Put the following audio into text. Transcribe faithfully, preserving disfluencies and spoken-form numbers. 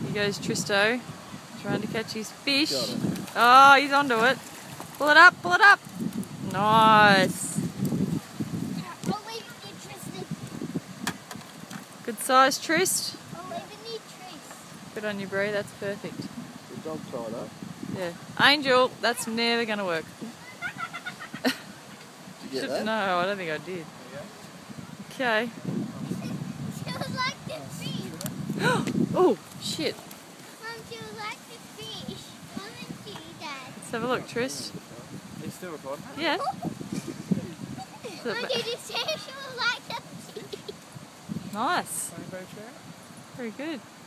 Here goes Tristo, trying to catch his fish. Oh, he's onto it. Pull it up, pull it up. Nice. I'll leave it near Tristan. Good size, Trist. I'll leave it near Tris. Good on you, Bree. That's perfect. The dog tied up. Yeah. Angel, that's never going to work. Did you get that? No, I don't think I did. Okay. She was like the fish. Oh, shit. Mom, she was like the fish. Wasn't she, Dad? Let's have a look, Trist. He's still recording. Yeah. Mom, did you say she was like the fish? Nice. Very good.